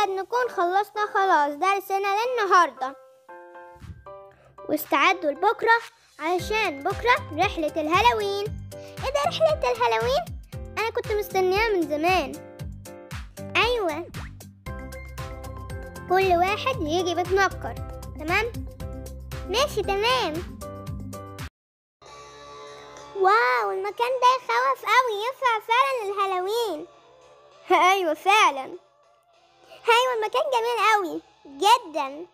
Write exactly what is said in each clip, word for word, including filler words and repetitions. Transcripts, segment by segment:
كده نكون خلصنا خلاص درسنا للنهاردة، واستعدوا لبكرة علشان بكرة رحلة الهالوين. ايه ده رحلة الهالوين؟ انا كنت مستنياها من زمان. ايوه، كل واحد يجي بتنكر. تمام ماشي تمام. واو المكان ده يخوف قوي، ينفع فعلا الهالوين. ايوه فعلا، ايوه المكان جميل قوي جدا.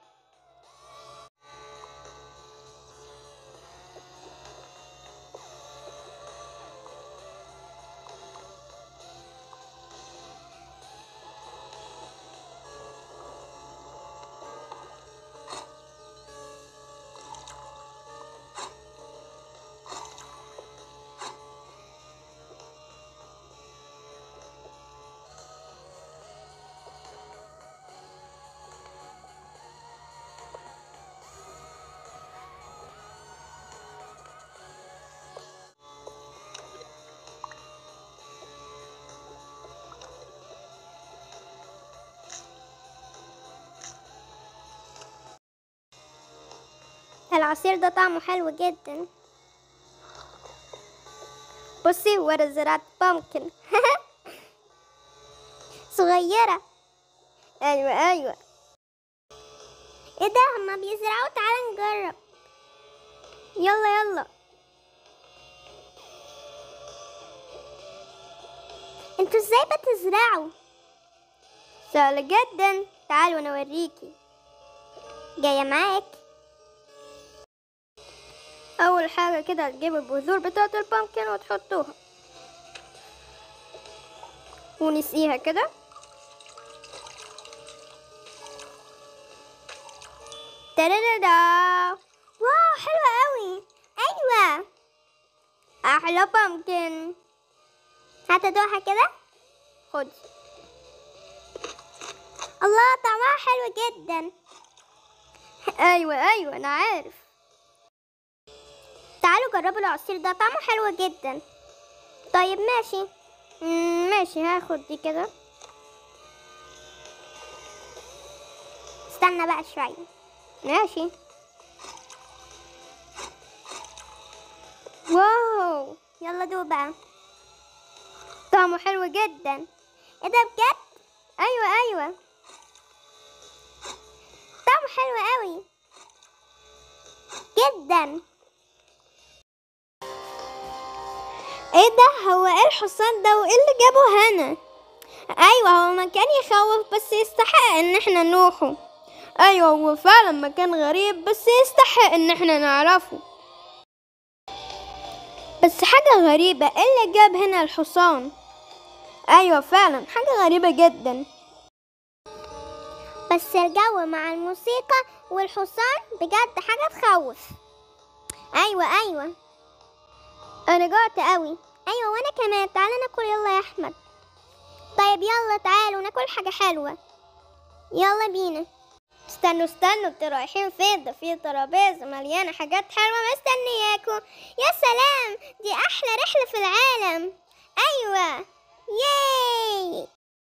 العصير ده طعمه حلو جدا. بصي ورا زراعة بامكن صغيرة. ايوه ايوه. ايه ده هما بيزرعوا؟ تعالى نجرب. يلا يلا. انتوا ازاي بتزرعوا؟ سهل جدا، تعالوا انا اوريكي. جاية معاك. اول حاجة كده هتجيب البذور بتاعة البامكن وتحطوها ونسقيها كده. ترارا، واو حلوة قوي. ايوه احلى بامكن. هتدوقها كده، خدي. الله طعمها حلو جدا. ايوه ايوه انا عارف. تعالوا جربوا العصير ده، طعمه حلو جدا. طيب ماشي. مم ماشي هاخد دي كده. استنى بقى شوية. ماشي. واو يلا دوق بقى. طعمه حلو جدا. ايه ده بجد؟ ايوه ايوه طعمه حلو قوي جدا. ايه ده؟ هو ايه الحصان ده وايه اللي جابه هنا؟ ايوه هو مكان يخوف بس يستحق ان احنا نروحه. ايوه هو فعلا مكان غريب بس يستحق ان احنا نعرفه. بس حاجة غريبة، ايه اللي جاب هنا الحصان؟ ايوه فعلا حاجة غريبة جدا. بس الجو مع الموسيقى والحصان بجد حاجة تخوف. ايوه ايوه انا جعت قوي. ايوه وانا كمان. تعالى ناكل يلا يا احمد. طيب يلا تعالوا ناكل حاجة حلوة. يلا بينا. استنوا استنوا انتوا رايحين فين؟ ده في ترابيزة مليانة حاجات حلوة مستنياكم. يا سلام دي احلى رحلة في العالم. ايوه ياي.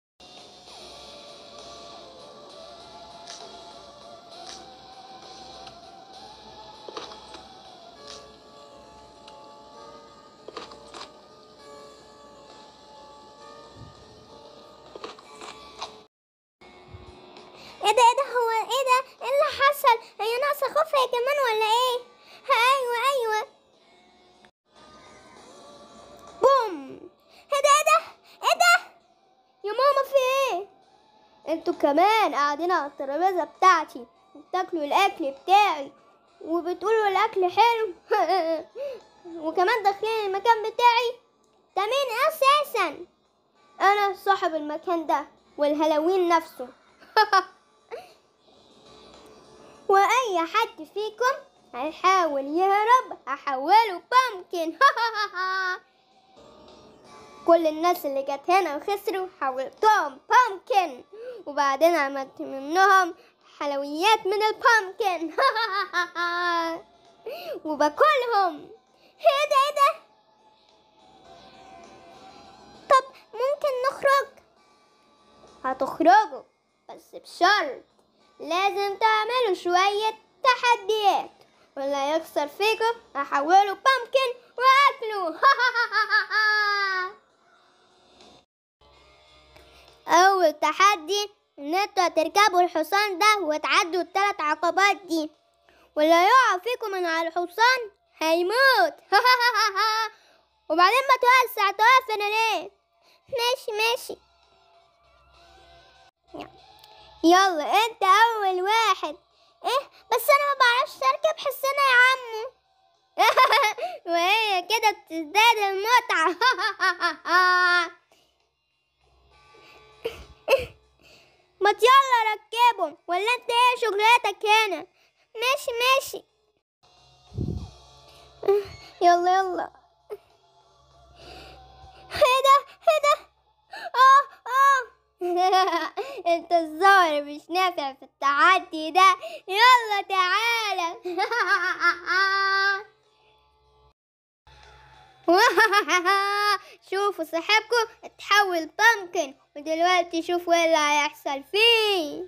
ايه ده ايه ده هو ايه ده؟ ايه اللي حصل؟ هي ناقصة خوف هي كمان ولا ايه؟ ايوه ايوه. بوم. ايه ده ايه ده ايه ده؟ يا ماما في ايه؟ انتوا كمان قاعدين على الترابيزة بتاعتي وبتاكلوا الاكل بتاعي وبتقولوا الاكل حلو وكمان داخلين المكان بتاعي. ده مين اساسا؟ انا صاحب المكان ده والهالوين نفسه واي حد فيكم هيحاول يهرب هحوله بامكن كل الناس اللي جت هنا وخسروا حولتهم بامكن وبعدين عملت منهم حلويات من البامكن وباكلهم. ايه ده ايه ده؟ طب ممكن نخرج؟ هتخرجوا؟ بس بشرط لازم تعملوا شوية تحديات، واللي يخسر فيكم هحوله بامكن واكله. اول تحدي ان انتوا هتركبوا الحصان ده وتعدوا الثلاث عقبات دي، واللي يقع فيكم من على الحصان هيموت. وبعدين ما توسع توقف انا ليه؟ ماشي ماشي. يلا انت اول واحد. ايه بس انا ما بعرفش اركب حصانة يا عمو. وهي كده بتزداد المتعة. ما يلا ركبهم، ولا انت ايه شغلاتك هنا؟ ماشي ماشي. يلا يلا. ايه ده ايه ده؟ اه اه. انت الظاهر مش نافع في التحدي ده. يلا تعالى. شوفوا صاحبكم اتحول بامكن، ودلوقتي شوفوا ايه اللي هيحصل فيه.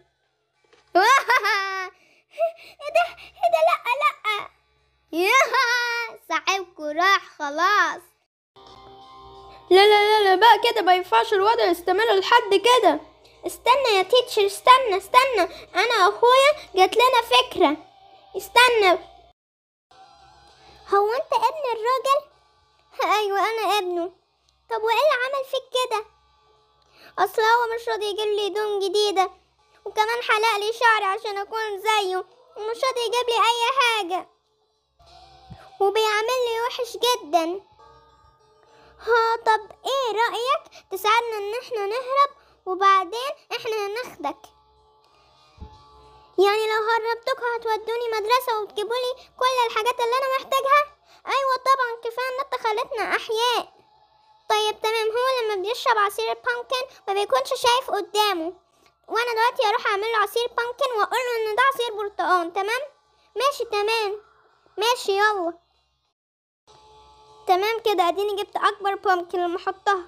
ايه ده ايه ده؟ لا لا. صاحبكم راح خلاص. لا لا لا لا بقى كده ما ينفعش الوضع يستمر لحد كده. استنى يا تيتشر، استنى استنى، انا واخويا جات لنا فكرة. استنى، هو انت ابن الراجل؟ ايوه انا ابنه. طب وايه اللي عمل فيك كده؟ اصل هو مش راضي يجيب لي هدوم جديدة، وكمان حلق لي شعري عشان اكون زيه، ومش راضي يجيب لي اي حاجة، وبيعامل لي وحش جدا. ها طب ايه رأيك تساعدنا ان احنا نهرب وبعدين احنا ناخدك؟ يعني لو هربتكم هتودوني مدرسة وتجيبولي كل الحاجات اللي انا محتاجها؟ ايوه طبعا، كفاية ان انت خلتنا احياء. طيب تمام. هو لما بيشرب عصير البامكن ما بيكونش شايف قدامه، وانا دلوقتي هروح اعمل له عصير بامكن واقول له ان ده عصير برتقال. تمام ماشي تمام ماشي. يلا تمام كده، اديني جبت اكبر بامكن لما احطها.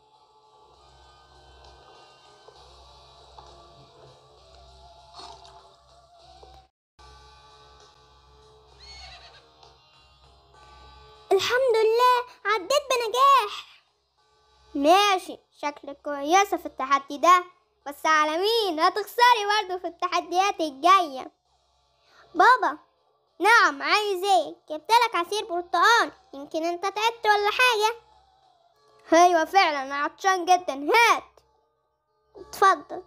الحمد لله عديت بنجاح. ماشي، شكلك كويسة في التحدي ده، بس على مين؟ هتخسري برضه في التحديات الجاية. بابا. نعم، عايز ايه؟ جبتلك عصير برتقال، يمكن انت تعبت ولا حاجة. ايوه فعلا انا عطشان جدا، هات. اتفضل.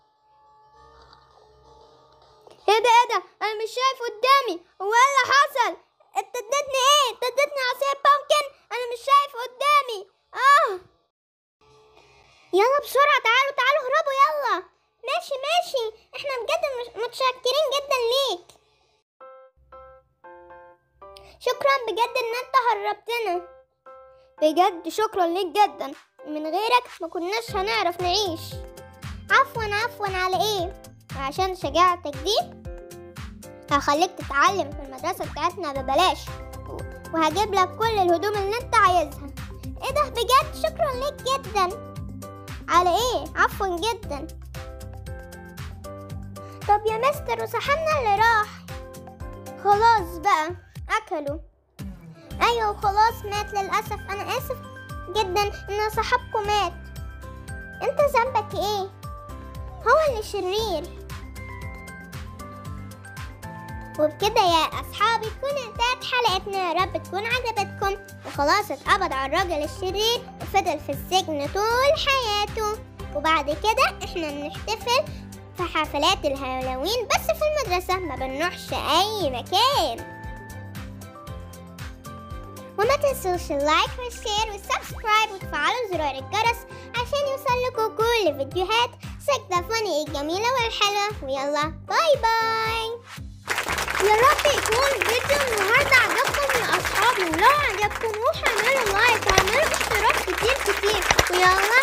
ايه ده ايه ده؟ انا مش شايف قدامي، هو ايه اللي حصل؟ انت اديتني ايه؟ انت اديتني عصير بامكن، انا مش شايف قدامي. اه يلا بسرعة، تعالوا تعالوا اهربوا يلا. ماشي ماشي، احنا بجد متشكرين جدا ليك. شكرا بجد ان انت هربتنا. بجد شكرا ليك جدا، من غيرك ما كناش هنعرف نعيش. عفوا عفوا على ايه؟ عشان شجاعتك دي هخليك تتعلم في المدرسة بتاعتنا ببلاش، وهجيب لك كل الهدوم اللي انت عايزها. ايه ده بجد شكرا ليك جدا. على ايه؟ عفوا جدا. طب يا مستر، وصاحبنا اللي راح؟ خلاص بقى اكلوا. ايوه وخلاص مات للاسف. انا اسف جدا ان صاحبكم مات. انت ذنبك ايه؟ هو اللي شرير. وبكده يا اصحابي تكون انتهت حلقتنا، يا رب تكون عجبتكم. وخلاص اتقبض على الراجل الشرير وفضل في السجن طول حياته. وبعد كده احنا بنحتفل في حفلات الهالوين بس في المدرسة، ما بنروحش اي مكان. وما تنسوش اللايك والشير والسبسكرايب وتفعلوا زرار الجرس عشان يوصلكوا كل فيديوهات سجدة فاني الجميلة والحلوة. ويلا باي باي. يا رب يكون فيديو النهارده عجبكم يا اصحابي، ولو عجبكم روحوا اعملوا لايك واعملوا اشتراك كتير كتير. ويلا